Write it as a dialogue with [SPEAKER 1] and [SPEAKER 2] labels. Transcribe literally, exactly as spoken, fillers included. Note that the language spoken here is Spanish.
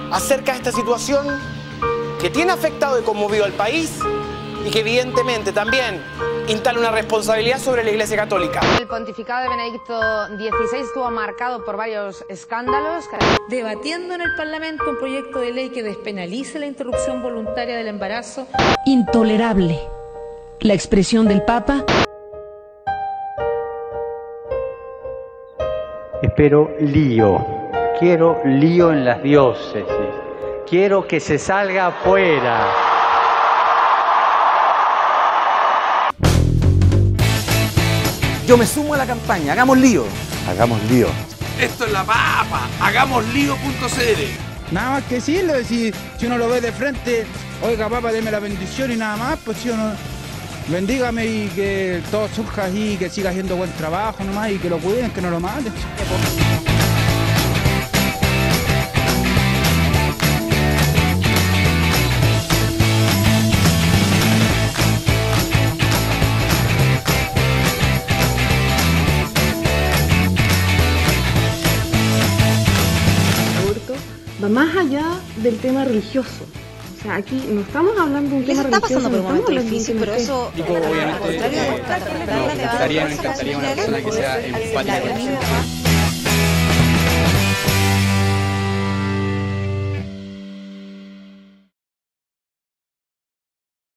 [SPEAKER 1] acerca de esta situación que tiene afectado y conmovido al país y que evidentemente también instala una responsabilidad sobre la Iglesia Católica.
[SPEAKER 2] El pontificado de Benedicto dieciséis estuvo marcado por varios escándalos.
[SPEAKER 3] Debatiendo en el Parlamento un proyecto de ley que despenalice la interrupción voluntaria del embarazo.
[SPEAKER 4] Intolerable la expresión del Papa.
[SPEAKER 5] Espero lío, quiero lío en las diócesis, quiero que se salga afuera.
[SPEAKER 6] Yo me sumo a la campaña, hagamos lío.
[SPEAKER 5] Hagamos lío.
[SPEAKER 7] Esto es la papa, hagamos lío punto c l.
[SPEAKER 8] Nada más que decirle, si, si uno lo ve de frente, oiga papá, deme la bendición y nada más, pues si uno, bendígame y que todo surja así, que siga haciendo buen trabajo nomás y que lo cuiden, que no lo maten.
[SPEAKER 9] Va más allá del tema religioso. O sea, aquí no estamos hablando de un tema
[SPEAKER 10] está
[SPEAKER 9] religioso.
[SPEAKER 10] pasando por un momento
[SPEAKER 9] no
[SPEAKER 10] difícil, pero eso,
[SPEAKER 11] Digo, obviamente, eh, no, me encantaría, me encantaría una persona que sea empática con eso.